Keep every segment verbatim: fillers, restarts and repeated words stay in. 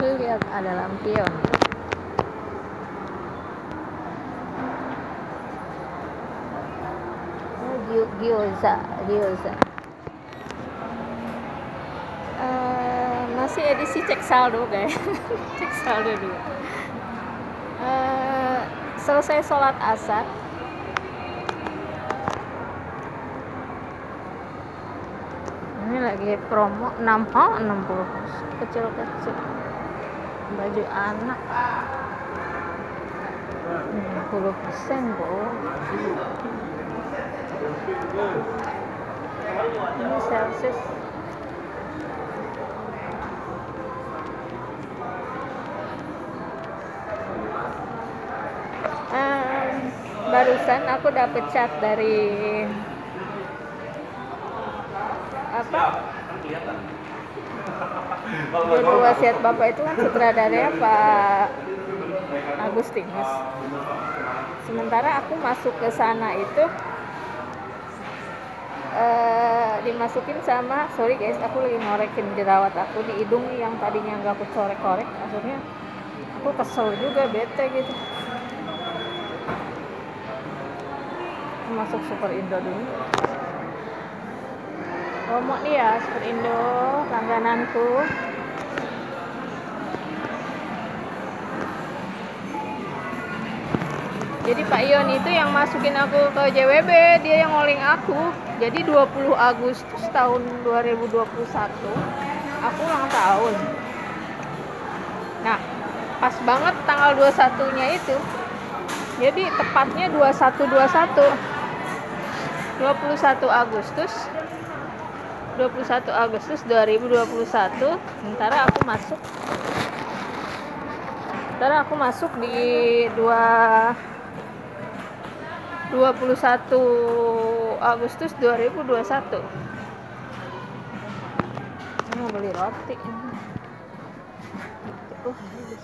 Lihat ada lampion. Oh, gyoza, gyoza. Uh, masih edisi cek saldo guys. Cek saldo dulu. Uh, selesai sholat asar. Ini lagi promo enam oh enam puluh kecil-kecil. Baju anak enam puluh persen bro. Ini Celsius. um, barusan aku dapet chat dari apa Juru Wasiat Bapak itu kan sutradaranya Pak Agustinus. Sementara aku masuk ke sana itu uh, dimasukin sama, sorry guys, aku lagi ngorekin jerawat aku di hidung yang tadinya nggak aku corek-korek. Akhirnya aku kesel juga, bete gitu. Masuk Super Indo dulu. Promo nih ya, Super Indo langgananku. Jadi Pak Ion itu yang masukin aku ke J W B, dia yang ngoling aku. Jadi dua puluh Agustus tahun dua ribu dua puluh satu aku ulang tahun. Nah, pas banget tanggal dua puluh satunya itu. Jadi tepatnya dua puluh satu dua puluh satu. dua puluh satu Agustus dua puluh satu Agustus dua ribu dua puluh satu. Sementara aku masuk Sementara aku masuk di dua puluh satu Agustus dua ribu dua puluh satu. Ini mau beli roti. Uh,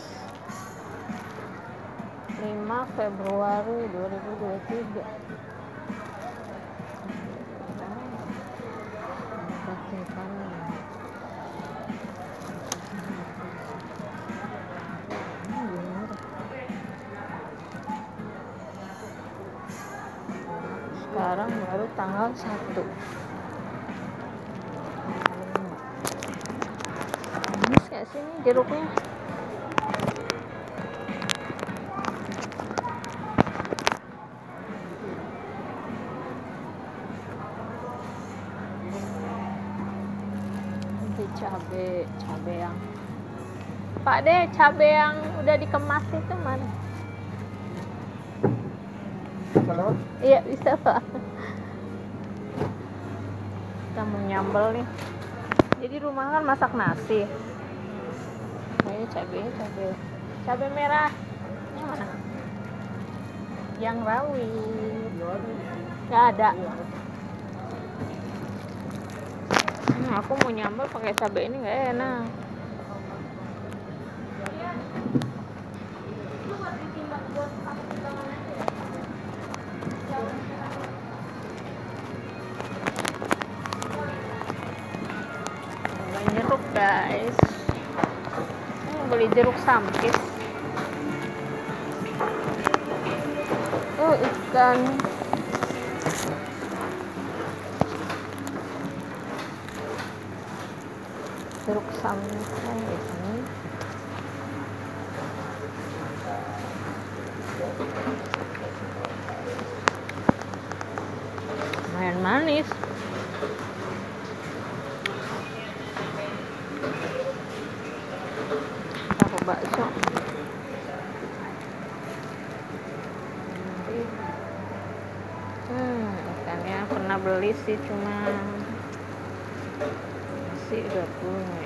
lima Februari dua ribu dua puluh tiga. Sekarang baru tanggal satu. Manis gak sih ini jeruknya? Ini cabe, cabe yang Pak deh, cabe yang udah dikemas itu mana? Halo? Iya bisa Pak. Kita mau nyambel nih. Jadi rumah kan masak nasi. Nah, ini cabai, cabai, cabai merah. Yang mana? Yang rawit. Gak ada. Hmm, aku mau nyambel pakai cabai ini nggak enak. Jeruk guys, ini beli jeruk sampis. Oh ikan, jeruk sampis ini. Lumayan manis. Bakso. Hmm, ikannya pernah beli sih, cuma masih udah punya.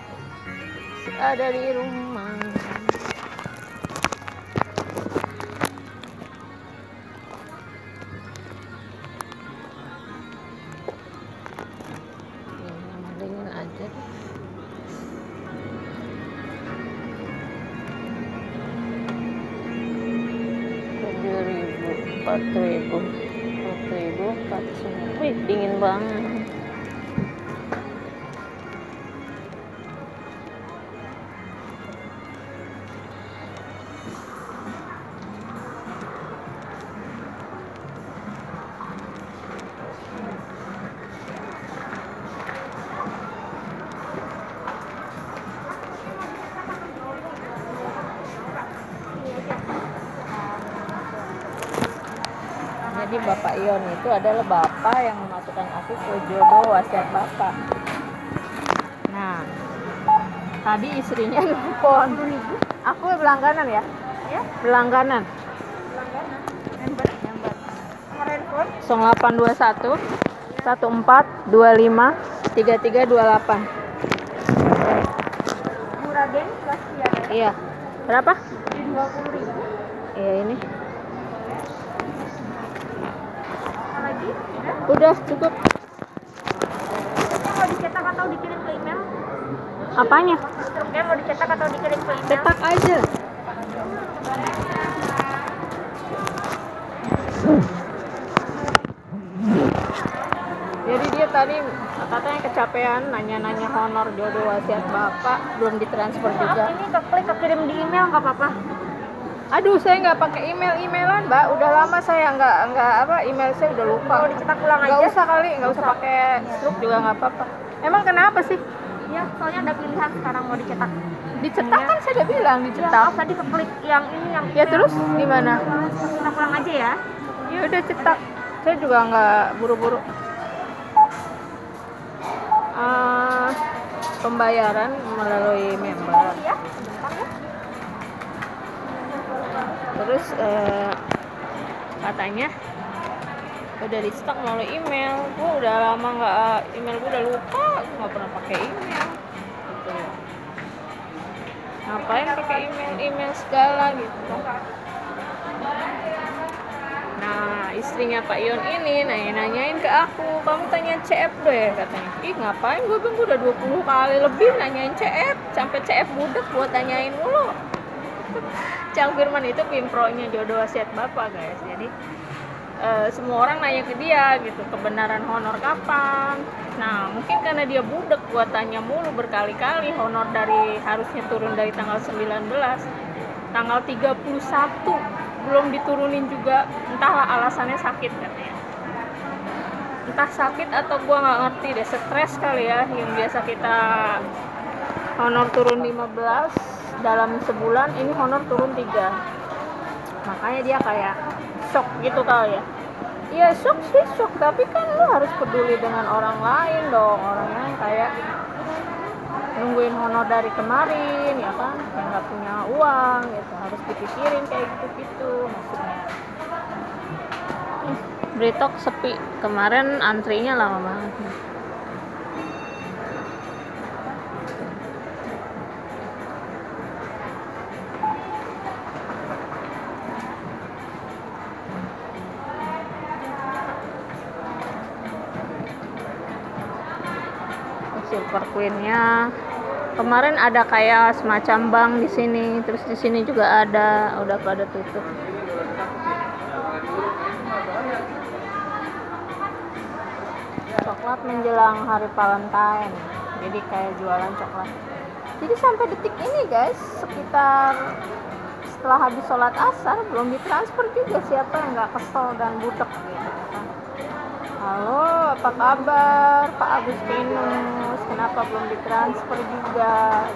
Ada di rumah. empat ribu empat ribu empat ribu. Wih, dingin banget. Jadi Bapak Ion itu adalah bapak yang memasukkan aku ke jodoh wasiat bapak. Nah, tadi istrinya nelfon. Aku berlangganan ya? Ya, berlangganan. Berlangganan. Member, member. Nomor handphone? nol delapan dua satu satu empat dua lima tiga tiga dua delapan. Murah geng, ya? Iya. Berapa? dua puluh ribu. Iya ini. Lagi? Udah cukup. Mau dicetak atau dikirim ke email? Apanya? Struknya mau dicetak atau dikirim ke email? Cetak aja. Jadi dia tadi katanya kecapean nanya-nanya honor jodoh wasiat bapak, belum ditransfer juga. Ini keklik kekirim di email nggak apa-apa? Aduh, saya nggak pakai email-emailan, Mbak. Udah lama saya nggak nggak apa email saya udah lupa. Mau dicetak ulang aja? Nggak usah kali, nggak usah pakai struk juga nggak apa-apa. Emang kenapa sih? Ya, soalnya ada pilihan sekarang mau dicetak. Dicetak ya. Kan saya udah bilang dicetak. Ya, tadi keklik yang ini yang. Ya terus gimana? Cetak ulang aja ya. Ya udah cetak. Saya juga nggak buru-buru. Uh, pembayaran melalui member. Ya. Terus uh, katanya udah di stok melalui email. Gue udah lama nggak email, gue udah lupa, nggak pernah pakai email. Gitu. Ngapain pakai email email segala gitu. Nah, istrinya Pak Ion ini nanya-nanyain ke aku, kamu tanya C F deh katanya. Ih, ngapain, gue bilang gue udah dua puluh kali lebih nanyain C F, sampai C F budek buat tanyain mulu. Cang Firman itu pimpronya jodoh wasiat bapak guys. Jadi e, semua orang nanya ke dia gitu, kebenaran honor kapan. Nah, mungkin karena dia budek buat tanya mulu berkali-kali, honor dari harusnya turun dari tanggal sembilan belas, tanggal tiga puluh satu belum diturunin juga, entahlah alasannya sakit katanya. Entah sakit atau gua nggak ngerti deh, stres kali ya, yang biasa kita honor turun lima belas dalam sebulan, ini honor turun tiga. Makanya dia kayak shock gitu kali ya. Iya shock sih shock, tapi kan lu harus peduli dengan orang lain dong, orang yang kayak nungguin honor dari kemarin ya kan, yang nggak punya uang gitu, harus dipikirin kayak gitu-gitu maksudnya. Britok sepi kemarin, antrinya lama banget. Silver Queen-nya kemarin ada kayak semacam bank di sini, terus di sini juga ada, udah pada tutup. Coklat menjelang hari Valentine, jadi kayak jualan coklat. Jadi sampai detik ini guys, sekitar setelah habis sholat asar belum ditransfer juga. Siapa yang nggak kesel dan budek gitu kan. Halo, apa kabar Pak Agustinus? Kenapa belum ditransfer juga?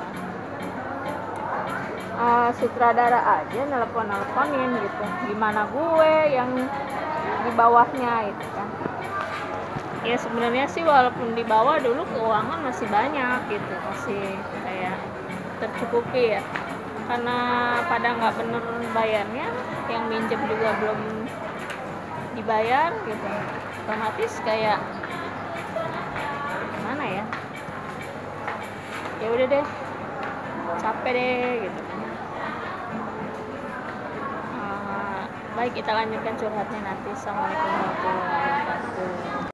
Uh, sutradara aja nelpon-nelponin gitu. Gimana gue yang di bawahnya itu kan? Ya sebenarnya sih walaupun di bawah dulu keuangan masih banyak gitu, masih kayak tercukupi ya. Karena pada nggak bener bayarnya, yang minjem juga belum dibayar gitu. Otomatis kayak gimana ya, ya udah deh, capek deh gitu. Uh, baik, kita lanjutkan curhatnya nanti. Assalamualaikum warahmatullahi wabarakatuh.